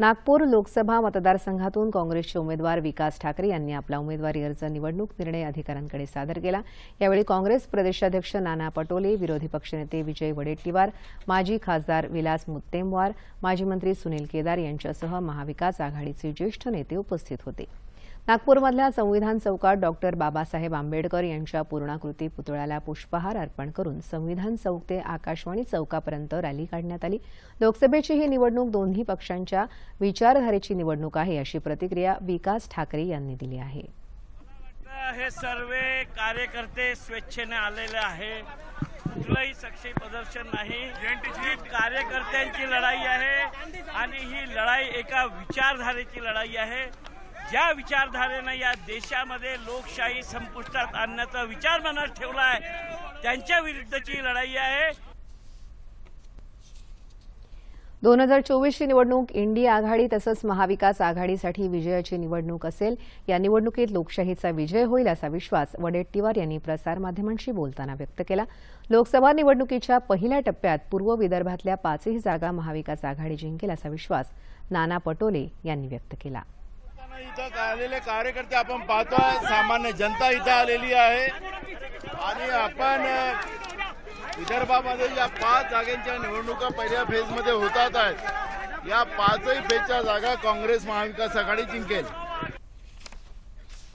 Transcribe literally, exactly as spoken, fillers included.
नागपूर लोकसभा मतदारसंघातून काँग्रेसचे उमेदवार विकास ठाकरे यांनी आपला उमेदवारी अर्ज निवडणूक निर्णय अधिकाऱ्यांकडे सादर केला। यावेळी काँग्रेस प्रदेशाध्यक्ष नाना पटोले, विरोधी पक्षनेते विजय वडेट्टीवार, माजी खासदार विलास मुत्तेमवार, माजी मंत्री सुनील केदार यांच्यासह महाविकास आघाडीचे ज्येष्ठ नेते उपस्थित होते। नागपूरमधल्या संविधान चौकात डॉक्टर बाबासाहेब आंबेडकर यांच्या पूर्णाकृती पुतळ्याला पुष्पहार अर्पण करून संविधान चौक ते आकाशवाणी चौकापर्यंत रॅली काढण्यात आली। लोकसभेची ही निवडणूक दोन्ही पक्षांच्या विचारधारेची निवडणूक आहे, अशी प्रतिक्रिया विकास ठाकरे यांनी दिली आहे। हे सर्व कार्यकर्ते स्वेच्छेने आलेले आहे, कुठलंही सक्षम प्रदर्शन नाही। ही कार्यकर्त्यांची लढाई आहे आणि ही लढाई एका विचारधारेची लढाई आहे। ज्या विचारधारेने या देशामध्ये लोकशाही संपुष्टात आणण्याचा विचार मनात ठेवला आहे, त्यांच्या विरुद्धची लढाई आहे। दोन हजार चोवीस ची निवडणूक इंडिया आघाडी तसंच महाविकास आघाडीसाठी विजयाची निवडणूक असेल। या निवडणुकीत लोकशाहीचा विजय होईल असा विश्वास वडेट्टीवार यांनी प्रसारमाध्यमांशी बोलताना व्यक्त केला। लोकसभा निवडणुकीच्या पहिल्या टप्प्यात पूर्व विदर्भातल्या पाचही जागा महाविकास आघाडी जिंकेल असा विश्वास नाना पटोले यांनी व्यक्त केला। इथं आलेले कार्यकर्ते आपण पाहतोय, सामान्य जनता इथं आलेली आहे आणि आपण विदर्भामध्ये या पाच जागांच्या निवडणुका पहिल्या फेजमध्ये होतात आहेत। या पाचही फेजच्या जागा काँग्रेस महाविकास आघाडी जिंकेल।